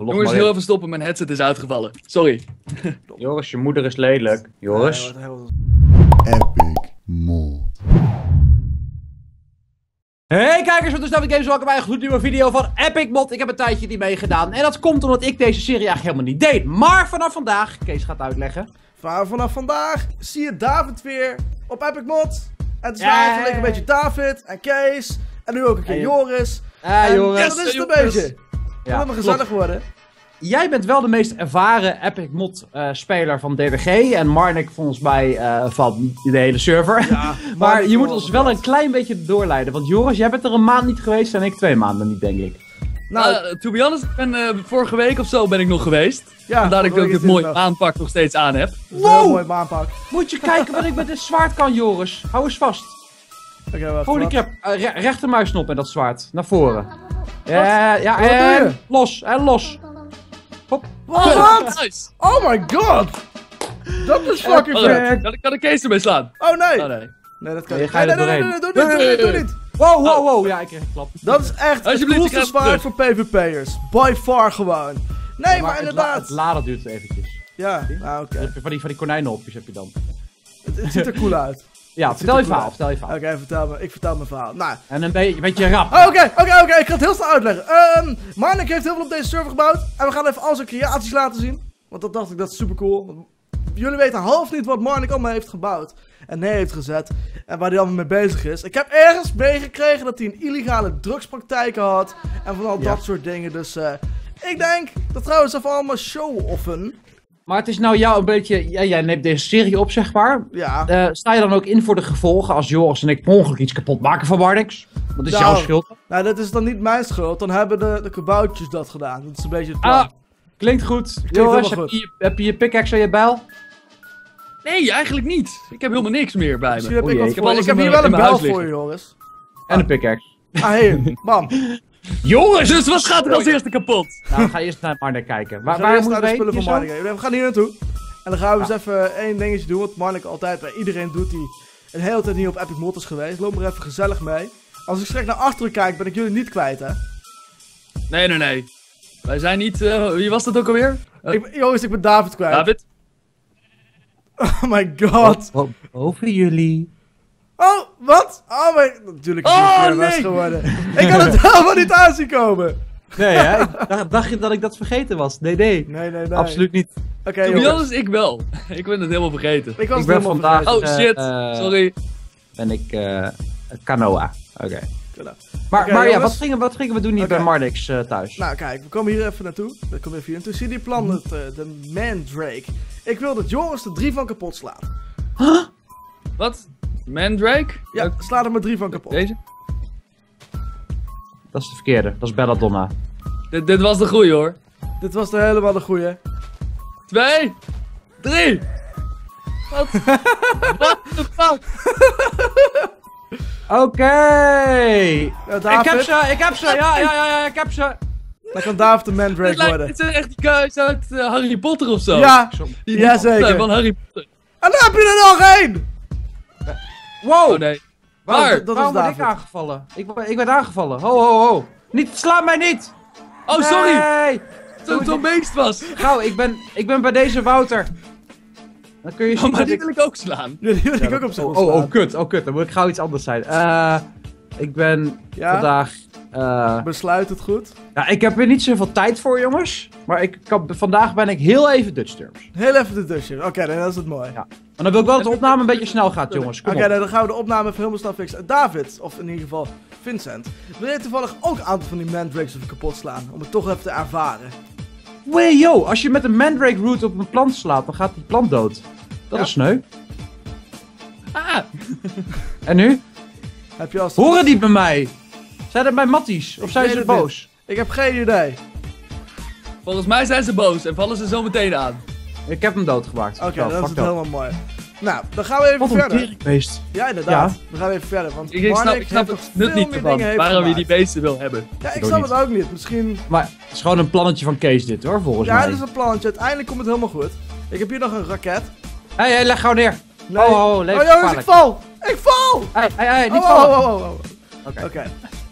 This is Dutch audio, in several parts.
Jongens, heel even stoppen. Mijn headset is uitgevallen. Sorry. Joris, je moeder is lelijk. Joris. Epic Mod. Hey kijkers van de Snap Games, welkom bij een gloednieuwe video van Epic Mod. Ik heb een tijdje niet meegedaan en dat komt omdat ik deze serie eigenlijk helemaal niet deed. Maar vanaf vandaag, Kees gaat uitleggen. Vanaf vandaag zie je David weer op Epic Mod. Het is eigenlijk een beetje David en Kees en nu ook een keer Joris. Joris. Ja, dat is het een beetje. Het moet helemaal gezellig worden. Jij bent wel de meest ervaren Epic Mod speler van DWG en Marnik volgens mij van de hele server. Ja, maar je moet ons wel een klein beetje doorleiden, want Joris, jij bent er een maand niet geweest en ik 2 maanden niet, denk ik. Nou, to be honest, ik ben vorige week of zo ben ik nog geweest. Ja, vandaar dat ik ook dit mooie maanpak nog steeds aan heb. Wow! Mooi maanpak. Moet je kijken wat ik met dit zwaard kan, Joris. Hou eens vast. Oké, Holy crap, rechtermuisknop met dat zwaard. Naar voren. Ja, en los, en los. Hop. Wat? Nice. Oh my god! Dat is fucking vet. Kan ik Kees ermee slaan? Oh nee! Oh nee. Nee, dat kan je niet. gaat er doorheen. Doe niet. Wow. Ja, ik kreeg een klap. Dat is echt het coolste zwaard voor PvP'ers. By far gewoon. Nee, maar inderdaad. Het laden duurt eventjes. Ja, nou oké. Van die konijnenhopjes heb je dan. Het ziet er cool uit. Ja, vertel je verhaal. Oké, ik vertel mijn verhaal. Nou. En een beetje rap. Oké, ik ga het heel snel uitleggen. Marnik heeft heel veel op deze server gebouwd. En we gaan even al zijn creaties laten zien. Want dat dacht ik, dat is super cool. Jullie weten half niet wat Marnik allemaal heeft gebouwd. En neer heeft gezet. En waar hij allemaal mee bezig is. Ik heb ergens meegekregen dat hij een illegale drugspraktijken had. En van al dat soort dingen. Dus ik denk dat trouwens even allemaal show-offen. Maar het is nou jou een beetje... jij neemt deze serie op, zeg maar. Ja. Sta je dan ook in voor de gevolgen als Joris en ik per ongeluk iets kapot maken van Marnix? Dat is jouw schuld. Nou, dat is dan niet mijn schuld. Dan hebben de kaboutjes dat gedaan. Dat is een beetje het plan. Ah, klinkt goed. Joris, heb je je pickaxe en je bijl? Nee, eigenlijk niet. Ik heb helemaal niks meer bij me. Misschien heb ik heb hier wel een bijl voor je, Joris. En een pickaxe. Ah, hier. Bam. Joris! Dus wat gaat er als eerste kapot? Nou, we gaan eerst naar Marnik kijken. Waar moeten we naar de spullen van Marnik heen? We gaan hier naartoe. En dan gaan we eens even één dingetje doen. Wat Marnik altijd bij iedereen doet die een hele tijd niet op Epic Mod is geweest. Loop maar even gezellig mee. Als ik straks naar achteren kijk, ben ik jullie niet kwijt, hè? Nee. Wij zijn niet... wie was dat ook alweer? Joris, ik ben David kwijt. David? Oh my god. Over jullie. Oh, wat? Oh my... Natuurlijk is het weer geworden. Ik had het helemaal niet aanzien komen. Nee, hè? Dacht je dat ik dat vergeten was? Nee. Nee. Absoluut niet. Oké, Joris, ik wel. Ik ben het helemaal vergeten. Ik ben vandaag... Oh shit, sorry. Ben ik Kanoa. Oké. Maar Jongens, ja, wat gingen we doen hier bij Marnix thuis? Nou kijk, we komen hier even naartoe. We komen even hier naartoe. Zie je die plan, de Mandrake. Ik wil dat Joris er 3 van kapot slaat. Huh? Wat? Mandrake? Ja, sla er maar 3 van kapot. Deze? Dat is de verkeerde, dat is Belladonna. Dit was de goeie hoor. Dit was helemaal de goeie. 2, 3. Wat? What the fuck? Oké. Ja, ik heb ze, ja, ik heb ze. Dan kan David de Mandrake worden. Dit zijn echt die guys uit Harry Potter of zo. Ja, die zeker. Van Harry Potter. En dan heb je er nog 1! Wow. Oh nee. Waar? Waarom word ik aangevallen? Ik werd aangevallen. Ho. Niet, sla mij niet! Oh, nee. sorry! Zo'n beest was. Nou, ik ben bij deze Wouter. Dan kun je zien maar die wil ik ook slaan. Ja, die wil ik ook op zich slaan. Oh, kut. Dan moet ik gauw iets anders zijn. Ik ben vandaag... Besluit het goed. Ja, ik heb er niet zoveel tijd voor, jongens. Maar vandaag ben ik heel even Dutch Terms. Heel even de Dutchje. Oké, dan is het mooi. Ja. Maar dan wil ik wel dat de opname een beetje snel gaat, jongens. Oké, dan gaan we de opname even helemaal snel fixen. David, of in ieder geval Vincent, wil je toevallig ook een aantal van die Mandrakes even kapot slaan? Om het toch even te ervaren. Wee, yo, als je met een Mandrake root op een plant slaat, dan gaat die plant dood. Dat is sneu. Ah! En nu? Heb je als... Horen die bij mij? Zijn het bij matties? Of zijn ze boos? Ik heb geen idee. Volgens mij zijn ze boos en vallen ze zo meteen aan. Ik heb hem doodgemaakt. Oké, dat is het helemaal mooi. Nou, dan gaan we even verder. Beest. Ja, inderdaad. Dan gaan we even verder. Want ik snap het nut niet ervan. Waarom je die beesten wil hebben. Ja, ik snap het ook niet. Misschien... Maar het is gewoon een plannetje van Kees dit hoor, volgens mij. Ja, het is een plannetje. Uiteindelijk komt het helemaal goed. Ik heb hier nog een raket. Hé, leg gauw neer. Nee. Oh, jongens, ik val! Ik val! Hé, niet vallen. Oké.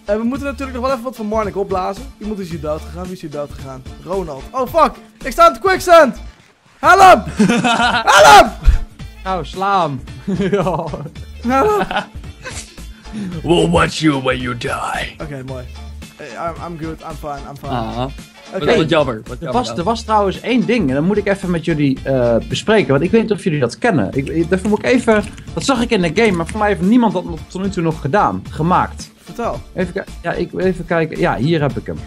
En we moeten natuurlijk nog wel even wat van Marnik opblazen. Iemand is hier dood gegaan. Wie is hier dood gegaan? Ronald. Oh fuck! Ik sta aan de quicksand! Help hem! Help hem! Nou, sla hem. Ja. Help! We'll watch you when you die. Oké, mooi. Hey, I'm good. I'm fine. Ah, Oké. wat jammer. Er was trouwens één ding en dat moet ik even met jullie bespreken, want ik weet niet of jullie dat kennen. Daarvoor moet ik even, dat zag ik in de game, maar voor mij heeft niemand dat tot nu toe nog gemaakt. Vertel. Even kijken, ja, hier heb ik hem.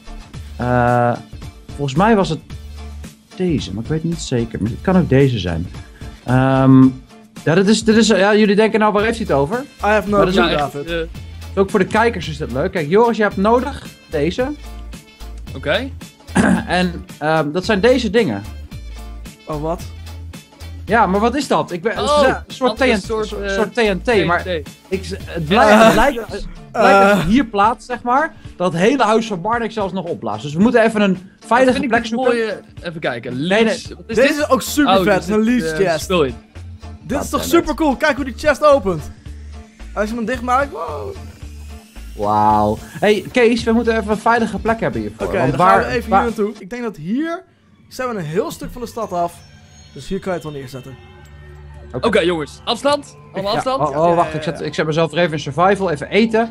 Volgens mij was het deze, maar ik weet niet zeker. Maar het kan ook deze zijn. Ja, dit is, ja, jullie denken nou, waar heeft hij het over? I have no clue, David. Ook voor de kijkers is dat leuk. Kijk, Joris, je hebt nodig deze. Oké. En dat zijn deze dingen. Oh, wat? Ja, maar wat is dat? Ik ben, een soort TNT, maar het lijkt dat het hier plaatst, zeg maar, dat het hele huis van Marnik zelfs nog opblaast. Dus we moeten even een veilige plek zoeken. Even kijken. Deze is ook super vet, het is een leech chest. Dit is toch super cool, kijk hoe die chest opent. Als je hem dicht maakt, wow. Wauw. Hey Kees, we moeten even een veilige plek hebben hiervoor. Oké, dan gaan we even hier naartoe. Ik denk dat hier zijn we een heel stuk van de stad af. Dus hier kan je het wel neerzetten. Oké, jongens, afstand. Allemaal afstand. Wacht, ik zet mezelf er even in survival, even eten.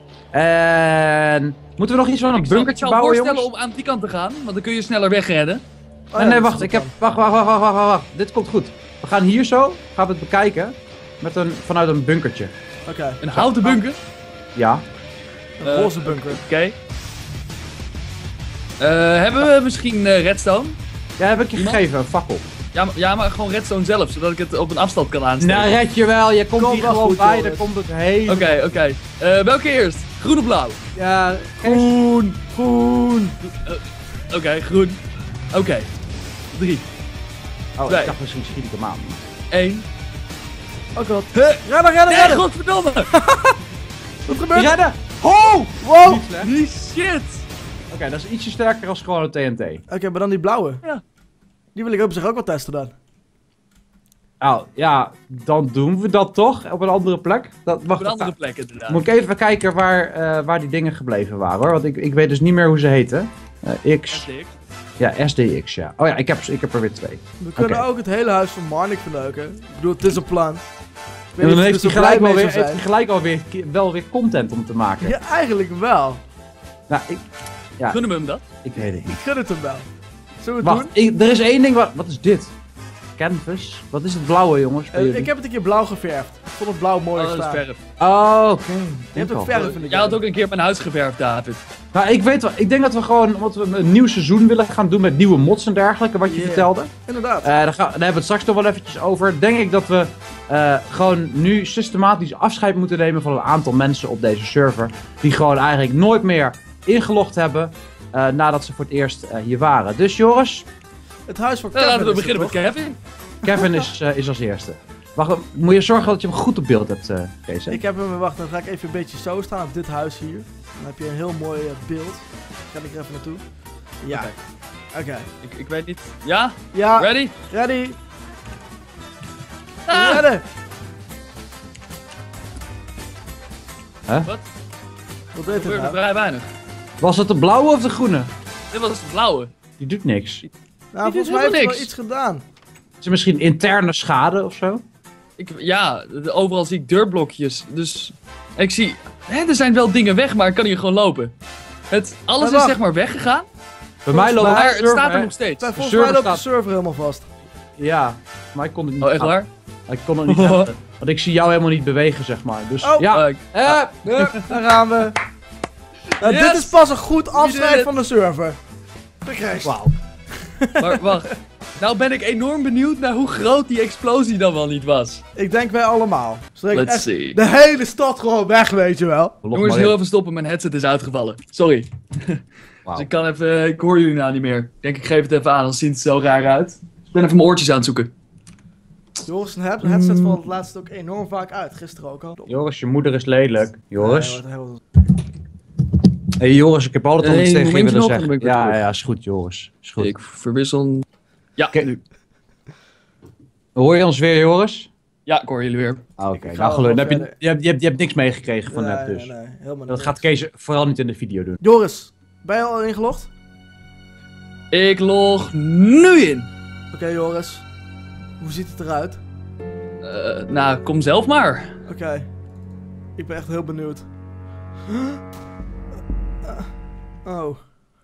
En moeten we nog iets van een bunkertje bouwen, jongens? Ik zou voorstellen om aan die kant te gaan, want dan kun je sneller wegredden. Nee, wacht, wacht. Dit komt goed. We gaan hier zo, gaan we het bekijken, vanuit een bunkertje. Oké. Een houten bunker? Ja. Een roze bunker. Oké. Hebben we misschien redstone? Ja, heb ik je gegeven, een fakkel. Ja, maar gewoon redstone zelf, zodat ik het op een afstand kan aansteken. Nou, red je wel, je komt hier gewoon bij, dan komt het heen. Oké. Welke eerst? Groen of blauw? Ja, groen. Oké, groen. Oké. 3. Oh, 2. ik dacht misschien schiet ik hem aan. 1. Oh god. Redden! Nee, godverdomme! Wat gebeurt er? Redden! Oh! Wow! Die shit! Oké, dat is ietsje sterker als gewoon een TNT. Oké, maar dan die blauwe. Ja. Die wil ik op zich ook wel testen dan. Oh, ja, dan doen we dat toch? Op een andere plek? Wacht, op een andere plek inderdaad. Moet ik even kijken waar die dingen gebleven waren hoor. Want ik weet dus niet meer hoe ze heten. X. SDX. Ja, SDX, ja. Oh ja, ik heb er weer 2. We kunnen ook het hele huis van Marnik verleuken. Ik bedoel, het is een plan. En dan heeft hij gelijk wel weer content om te maken. Ja, eigenlijk wel. Nou, Gunnen we hem dat? Ik weet het niet. Ik gun het hem wel. Zullen we het doen? Er is één ding wat is dit? Canvas? Wat is het blauwe, jongens? Ik heb het een keer blauw geverfd. Ik vond het blauw mooi staan. Dat is verf. Oh, oké. Je hebt ook verf in de game. Jij had ook een keer mijn huis geverfd, David. Nou, ik weet wel. Ik denk dat we gewoon een nieuw seizoen willen gaan doen met nieuwe mods en dergelijke, wat je vertelde. Inderdaad. Daar hebben we het straks nog wel eventjes over. Denk ik dat we gewoon nu systematisch afscheid moeten nemen van een aantal mensen op deze server. Die gewoon eigenlijk nooit meer ingelogd hebben nadat ze voor het eerst hier waren. Dus Joris. Het huis van Kevin. Laten we beginnen met Kevin. Kevin is als eerste. Wacht, moet je zorgen dat je hem goed op beeld hebt, Kees. Ik heb hem, wacht, dan ga ik even een beetje zo staan op dit huis hier. Dan heb je een heel mooi beeld. Ga ik er even naartoe. Ja. Oké. Ik weet niet. Ja? Ja. Ready? Ready. Ah. Redden. Wat? Wat deed het nou? Vrij weinig. Was het de blauwe of de groene? Dit was de blauwe. Die doet niks. Nou, volgens mij heeft hij wel iets gedaan. Is er misschien interne schade of zo? Overal zie ik deurblokjes. Dus ik zie... er zijn wel dingen weg, maar ik kan hier gewoon lopen. Alles is zeg maar weggegaan. Bij mij loopt het staat er nog steeds. Volgens mij loopt de server helemaal vast. Ja, maar ik kon het niet. Oh, echt waar? Ik kon het niet hebben. Want ik zie jou helemaal niet bewegen, zeg maar. Dus ja. Daar gaan we. Yes. Dit is pas een goed afscheid van de server. Wauw. Maar wacht. Nou ben ik enorm benieuwd naar hoe groot die explosie dan wel niet was. Ik denk wij allemaal. Let's see. De hele stad gewoon weg, weet je wel. Jongens, heel even stoppen. Mijn headset is uitgevallen. Sorry. Wow. Dus ik hoor jullie nou niet meer. Ik denk ik geef het even aan, dan ziet het zo raar uit. Ik ben even mijn oortjes aan het zoeken. Joris, een headset valt laatst ook enorm vaak uit. Gisteren ook al. Joris, je moeder is lelijk. Joris. Hey Joris, ik heb altijd al iets tegen je willen zeggen. Ja, is goed Joris. Is goed. Ik verwissel... Ja, nu. Hoor je ons weer, Joris? Ja, ik hoor jullie weer. Oké, Ik ga nou gelukkig. wel Heb je hebt niks meegekregen van net dus. Nee, helemaal Dat niet. gaat Kees vooral niet in de video doen. Joris, ben je al ingelogd? Ik log nu in. Oké, Joris. Hoe ziet het eruit? Nou, kom zelf maar. Oké. Ik ben echt heel benieuwd. Oh.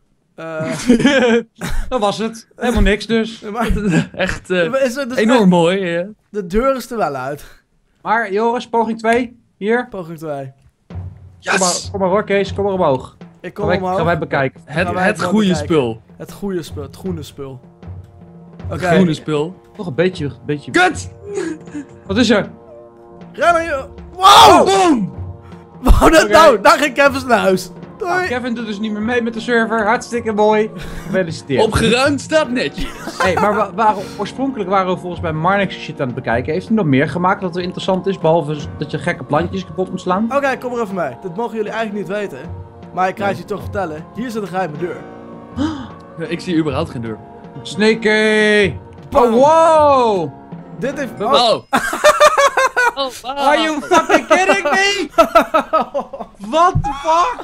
Dat was het. Helemaal niks dus. Maar, Echt is het dus enorm mooi. de deur is er wel uit. Maar Joris, poging 2. Hier. Poging 2. Yes! Kom maar hoor Kees, kom maar omhoog. Ik kom omhoog. Gaan wij bekijken. Gaan wij Het gewoon goede bekijken. spul. Het goede spul. Het groene spul. Oké. Het groene spul. Toch een beetje... Kut! Wat is er? Ren naar je... Wow! Boom! Wow, dat Oké. nou. Daar ging Kevin naar huis. Doei. Nou, Kevin doet dus niet meer mee met de server. Hartstikke mooi. Gefeliciteerd. Opgeruimd staat netjes. Hey, maar oorspronkelijk waren we volgens mij Marnix shit aan het bekijken. Heeft hij nog meer gemaakt dat er interessant is? Behalve dat je gekke plantjes kapot moet slaan? Oké, kom er even mee. Dat mogen jullie eigenlijk niet weten. Maar ik ga het je toch vertellen. Hier zit een geheime deur. Ik zie überhaupt geen deur. Snakey! Bam. Oh, wow! Dit heeft... Oh. Oh, wow. Are you fucking kidding me? What the fuck?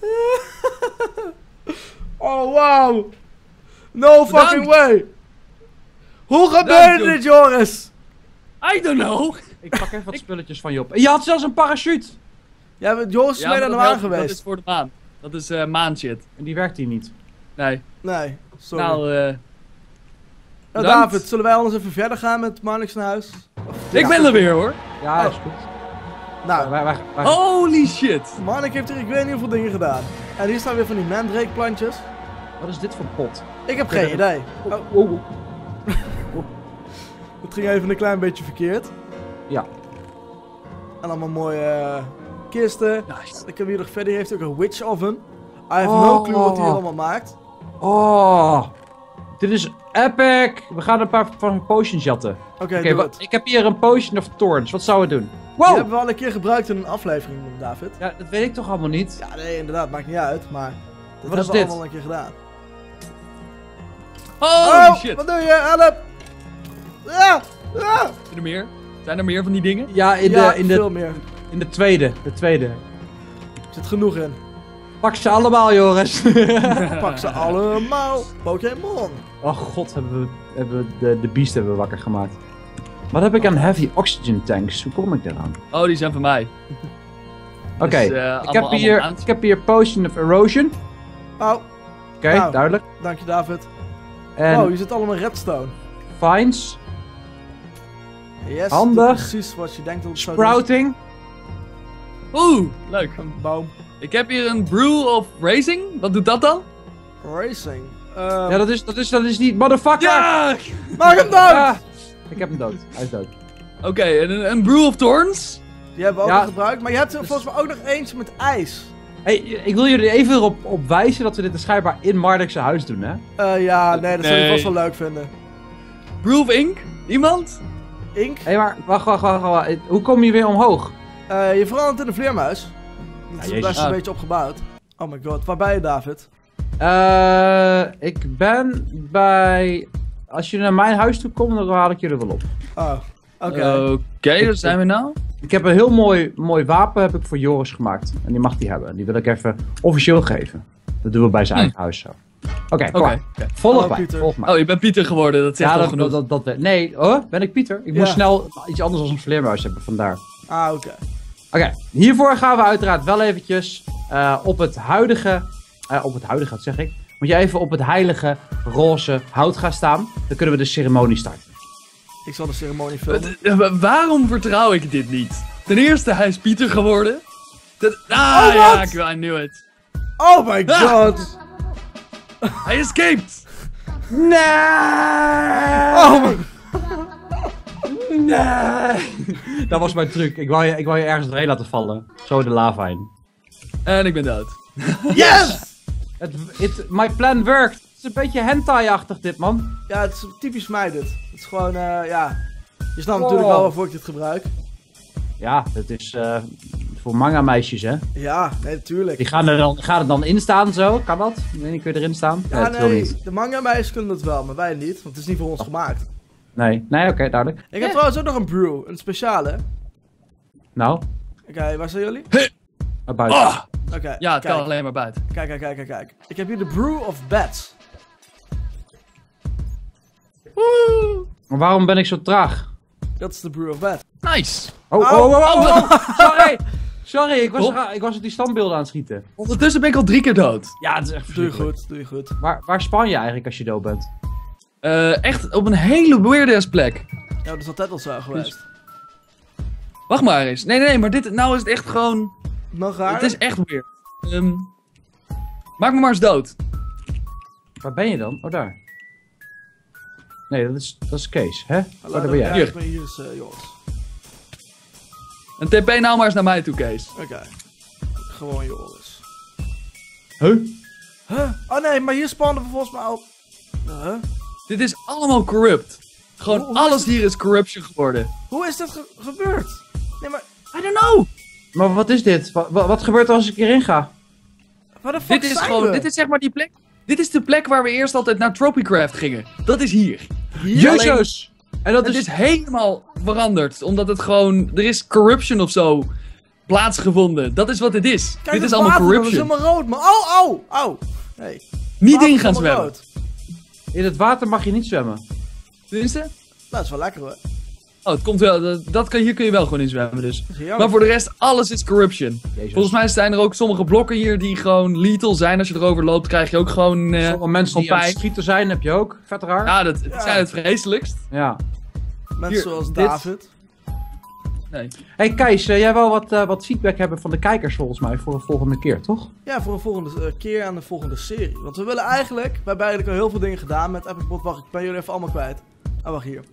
Oh, wow. No fucking way. Hoe gebeurde Dank, dit, Joris? I don't know. Ik pak even wat spulletjes van je op. En je had zelfs een parachute! Ja, Joris is mee naar de maar maan dat geweest. is voor de maan. Dat is maanshit. En die werkt hier niet. Nee. Nee, sorry. Nou, Nou, bedankt. David, zullen wij anders even verder gaan met Marnix naar huis? ik ben er weer hoor. Ja, Oh. is goed. Nou, Wij- Holy shit. Marnix heeft er ik weet niet hoeveel dingen gedaan. En hier staan weer van die mandrake plantjes. Wat is dit voor pot? Ik heb geen idee. Oh, het ging even een klein beetje verkeerd. Ja. En allemaal mooie kisten. Nice. Ik heb hier nog verder, heeft ook een witch oven. I have no clue wat hij hier allemaal maakt. Oh, dit is epic! We gaan een paar van potions jatten. Oké, Oké, doe het. ik heb hier een potion of thorns. Wat zou we doen? Die Wow! hebben we al een keer gebruikt in een aflevering, David. Ja, dat weet ik toch allemaal niet. Ja, nee, inderdaad, maakt niet uit, maar dat Wat is hebben we dit? allemaal een keer gedaan. Holy shit. Wat doe je? Help! Ja! Ja! Zijn er meer? Zijn er meer van die dingen? Ja, Ja, veel meer. in de tweede. De tweede. Er zit genoeg in. Pak ze allemaal, Joris. Pak ze allemaal. Pokémon. Oh god, hebben we de beast hebben we wakker gemaakt. Wat heb ik aan heavy oxygen tanks? Hoe kom ik eraan? Oh, die zijn van mij. Oké, Dus, ik heb hier potion of erosion. Oh, Oké, Nou. duidelijk. dank je, David. En Oh, hier zit allemaal redstone. vines, Yes, Handig. doe precies wat je denkt dat het zou doen. sprouting. Oeh, leuk. Een boom. Ik heb hier een brew of racing. Wat doet dat dan? Racing. Ja, dat is die motherfucker! Ja! Maak hem dood! Ah, ik heb hem dood. Hij is dood. Oké, en een brew of thorns. Die hebben we ook Ja. al gebruikt. Maar je hebt er volgens mij ook nog eentje met ijs. Hey, ik wil jullie even erop wijzen dat we dit schijnbaar in Marduk's huis doen, hè? Ja, nee, dat zou je Nee. vast wel leuk vinden. Brew of ink? Iemand? Ink. Hé, maar wacht. Hoe kom je weer omhoog? Je verandert in een vleermuis. Dat is Jezus. best een beetje opgebouwd. Oh my god, waar ben je, David? Ik ben bij... Als je naar mijn huis toe komt, dan haal ik jullie wel op. Oh, oké. Oké, daar zijn we nou. Ik heb een heel mooi wapen heb ik voor Joris gemaakt. En die mag die hebben. Die wil ik even officieel geven. Dat doen we bij zijn eigen huis zo. Oké, kom maar. Volg Hallo, mij. Pieter. Volg mij. Oh, je bent Pieter geworden, dat zegt Ja, al genoeg. nee, ben ik Pieter? Ik Ja. moest snel iets anders dan een vleermuis hebben, vandaar. Ah, oké. Oké, hiervoor gaan we uiteraard wel eventjes op het huidige, wat zeg ik? Moet je even op het heilige roze hout gaan staan. Dan kunnen we de ceremonie starten. Ik zal de ceremonie filmen. Waarom vertrouw ik dit niet? Ten eerste, hij is Pieter geworden. Oh, ja, wat? I knew it. Oh my god! Hij escaped. Nee! Oh my... Nee! Dat was mijn truc. Ik wou je ergens doorheen laten vallen. Zo de lava in. En ik ben dood. Yes! My plan worked. Het is een beetje hentai-achtig dit, man. Ja, het is typisch mij dit. Het is gewoon, ja... Je snapt natuurlijk wel waarvoor ik dit gebruik. Ja, het is voor manga-meisjes, hè. Ja, nee, natuurlijk. Die gaan er dan in staan, zo. Kan dat? Ik weet niet, kun je erin staan? Ja, dat wil nee, niet. de manga-meisjes kunnen dat wel, maar wij niet, want het is niet voor ons gemaakt. Nee, oké, duidelijk. Ik heb trouwens ook nog een brew, een speciale. Nou, Oké, waar zijn jullie? naar buiten. Ah! Oké, Ja, het kijk. kan alleen maar buiten. Kijk. Ik heb hier de brew of bats. Woe! Maar waarom ben ik zo traag? Dat is de brew of bats. Nice! Oh. Sorry, Hop. ik was op die standbeelden aan het schieten. Ondertussen ben ik al 3 keer dood. Ja, het is echt Doe je verschrikkelijk. goed, doe je goed. Waar span je eigenlijk als je dood bent? Echt op een hele weird plek. Ja, dat is altijd al zo geweest. Wacht maar eens. Nee, maar nou is het echt gewoon... Nog raar? Het is echt weird. Maak me maar eens dood. Waar ben je dan? Oh, daar. Nee, dat is Kees, hè? Hallo, Waar ben jij? ja, Hier. ik ben hier is Joris. En TP nou maar eens naar mij toe, Kees. Oké. Gewoon Joris. Huh? Huh? Oh nee, maar hier spannen we volgens mij al... Huh? Dit is allemaal corrupt. Gewoon Hoe is alles het? hier is corruption geworden. Hoe is dit gebeurd? Nee, maar... I don't know. Maar wat is dit? Wat gebeurt er als ik hierin ga? Waar de fuck Dit is zijn gewoon, we? dit is zeg maar die plek. Dit is de plek waar we eerst altijd naar Tropycraft gingen. Dat is hier. Jezus! En dat Het is... is helemaal veranderd. Omdat het gewoon, er is corruption of zo plaatsgevonden. Dat is wat dit is. Kijk, Dit is het allemaal water, corruption. Dat is helemaal rood, maar... Au! Nee. Niet Water in is gaan helemaal zwemmen. rood. In het water mag je niet zwemmen. Tenminste? Nou, dat is wel lekker hoor. Oh, het komt wel. Hier kun je wel gewoon in zwemmen dus. Dat is heerlijk. Maar voor de rest, alles is corruption. Jezus. Volgens mij zijn er ook sommige blokken hier die gewoon lethal zijn. Als je erover loopt, krijg je ook gewoon Sommige mensen die gewoon aan het pijn. schieten zijn, heb je ook. Vet raar. Ja, dat Ja. zijn het vreselijkst. Ja. Mensen Hier, zoals dit- David. Nee. Hey Kees, jij wil wat feedback hebben van de kijkers volgens mij voor de volgende keer, toch? Ja, voor een volgende keer aan de volgende serie. Want we willen eigenlijk... We hebben eigenlijk al heel veel dingen gedaan met Epic Mod. Wacht, ik ben jullie even allemaal kwijt. Ah, wacht hier.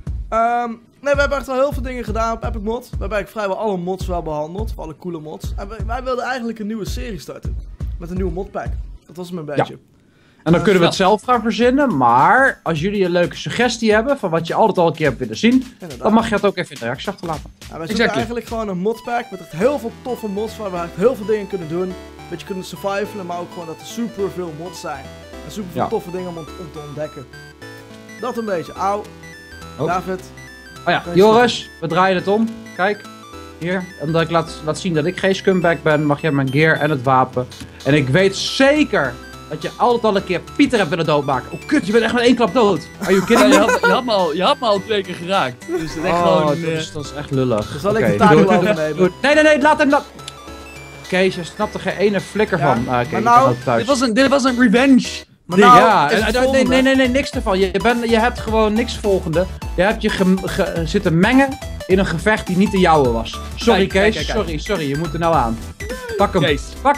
Nee, we hebben echt al heel veel dingen gedaan op Epic Mod. We hebben eigenlijk vrijwel alle mods wel behandeld. Alle coole mods. En wij wilden eigenlijk een nieuwe serie starten. Met een nieuwe modpack. Dat was hem een beetje. En dan kunnen we het ja. zelf gaan verzinnen, maar als jullie een leuke suggestie hebben van wat je altijd al een keer hebt willen zien, Inderdaad. dan mag je het ook even in de reacties achterlaten. Ja, wij zoeken Exactly. eigenlijk gewoon een modpack met echt heel veel toffe mods waar we echt heel veel dingen kunnen doen. Een beetje kunnen survivalen, maar ook gewoon dat er super veel mods zijn. En super veel Ja. toffe dingen om te ontdekken. Dat een beetje. Auw. Oh. David. Oh ja, Joris, we draaien het om. Kijk, hier. En dat ik laat zien dat ik geen scumbag ben, mag jij mijn gear en het wapen. En ik weet zeker dat je altijd al een keer Pieter hebt willen doodmaken. Oh kut, je bent echt met één klap dood. Are you Ja, kidding me? je had me al 2 keer geraakt. Dus het is echt Oh, gewoon... dat is echt lullig. Dan zal ik Oké, de taak doe- wel doe- overnemen. doe- Nee, laat hem... Kees, je snapt er geen ene flikker Ja, van. maar Oké, ik nou, ben ook thuis. dit was een revenge. Maar ding. nou, Ja, is het nee, volgende. nee, niks ervan. Je hebt gewoon niks volgende. Je hebt je zitten mengen in een gevecht die niet de jouwe was. Sorry Kijk, Kees, kijk. sorry, je moet er nou aan. Pak hem, Kees. pak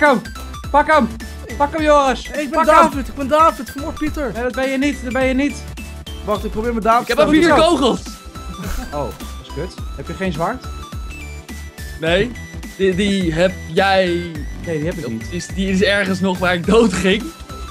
hem Joris. Ik ben Pak David, vermoord Pieter. Nee, dat ben je niet. Wacht, ik probeer mijn David Ik heb te al 4 stellen. kogels. Oh, dat is kut. Heb je geen zwaard? Nee, die heb jij... Nee, die heb ik niet. Die is ergens nog waar ik dood ging.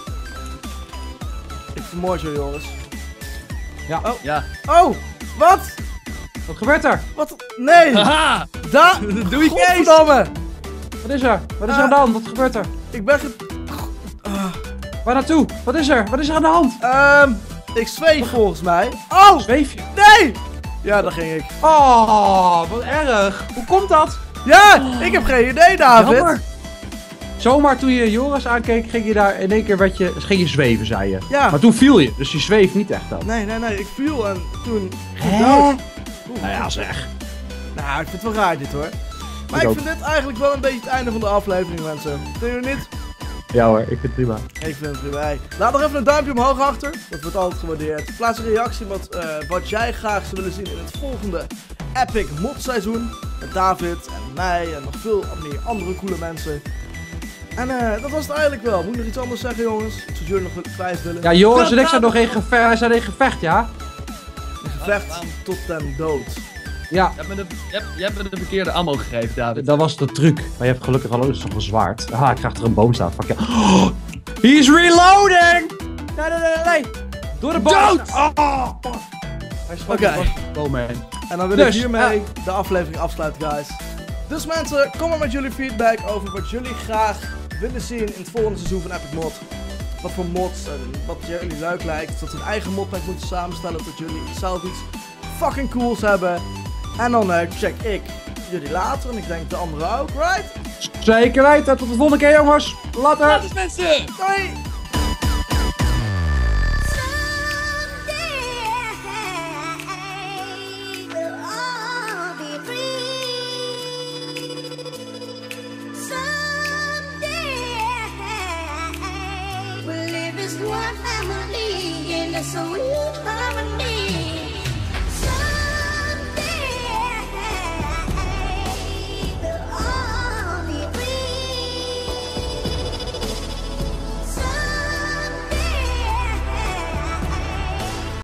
Ik vermoord je, Joris. Ja. Oh, wat? Wat gebeurt er? Wat? Nee! Haha! Doe je Kees! Godverdamme! Wat is er? Wat is er aan de hand? Wat gebeurt er? Ik ben Waar naartoe? Wat is er? Wat is er aan de hand? ik zweef volgens mij. Oh! Zweef je? Nee! Ja, daar ging ik. Oh, wat erg. Hoe komt dat? Ja, ik heb geen idee, David. Jammer. Zomaar toen je Joris aankeek, ging je daar in één keer ging je zweven, zei je. Ja. Maar toen viel je, dus je zweeft niet echt dan. Nee, ik viel en toen ging ik Hè? dood. Nou ja, zeg. Nou, ik vind het wel raar dit hoor. Maar Ik ik ook. vind dit eigenlijk wel een beetje het einde van de aflevering, mensen. Vinden jullie niet? Ja hoor, ik vind het prima. Ik vind het prima. Laat nog even een duimpje omhoog achter. Dat wordt altijd gewaardeerd. Plaats een reactie wat jij graag zou willen zien in het volgende Epic Mod seizoen. Met David en mij en nog veel meer andere coole mensen. En dat was het eigenlijk wel. Moet ik nog iets anders zeggen, jongens? Iets wat jullie nog kwijt willen? Ja, Joris en ik zijn nog in gevecht. Wij zijn in gevecht, ja? Een gevecht tot den dood. Ja, Je hebt me de verkeerde ammo gegeven, David. dat was de truc. Maar je hebt gelukkig al nog een zwaard. Ah, ik krijg er een boom staan. Fuck ja. Oh, he's reloading! Nee. Door de boom. Dood! Oh, fuck. Hij schoot Oké. de boom heen. En dan wil Dus, ik hiermee de aflevering afsluiten, guys. Dus mensen, kom maar met jullie feedback over wat jullie graag willen zien in het volgende seizoen van Epic Mod. wat voor mods en wat jullie leuk lijkt. Dat ze een eigen modpack moeten samenstellen, dat jullie zelf iets fucking cools hebben. En dan check ik jullie later en ik denk de anderen ook, right? Zeker weten, tot de volgende keer jongens. Later! Later mensen! Doei! One family in the sweet harmony.